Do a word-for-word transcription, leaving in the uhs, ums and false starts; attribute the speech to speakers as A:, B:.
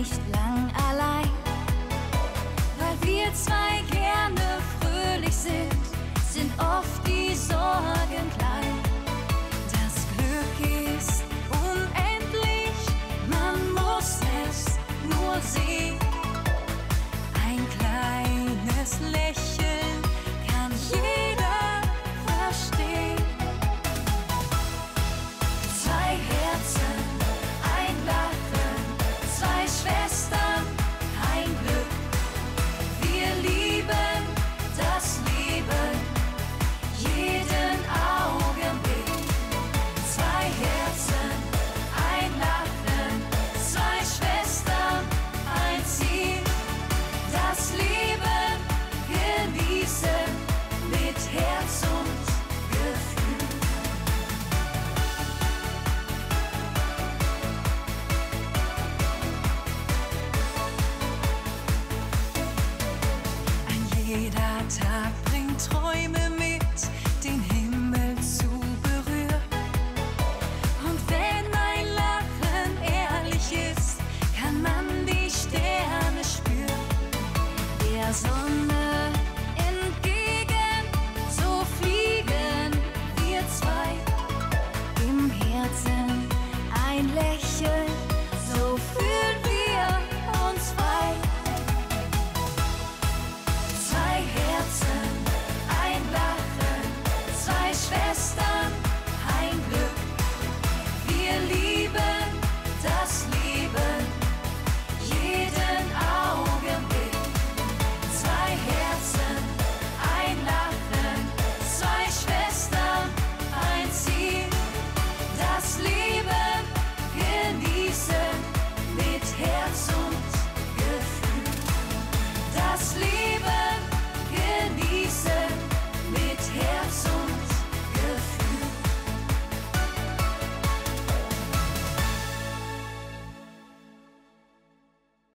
A: nicht lang allein, weil wir zwei gerne fröhlich sind, sind oft die Sorgen klein. Das Glück ist unendlich, man muss es nur sehen. Ein kleines Lächeln kann jeder verstehen. Zwei Herzen, ein Lachen, zwei Schwestern, ein Glück. Wir lieben das Leben, jeden Augenblick. Zwei Herzen, ein Lachen, zwei Schwestern, ein Ziel. Das Leben genießen mit Herz und Gefühl. Ein jeder Tag bringt Träume mit, den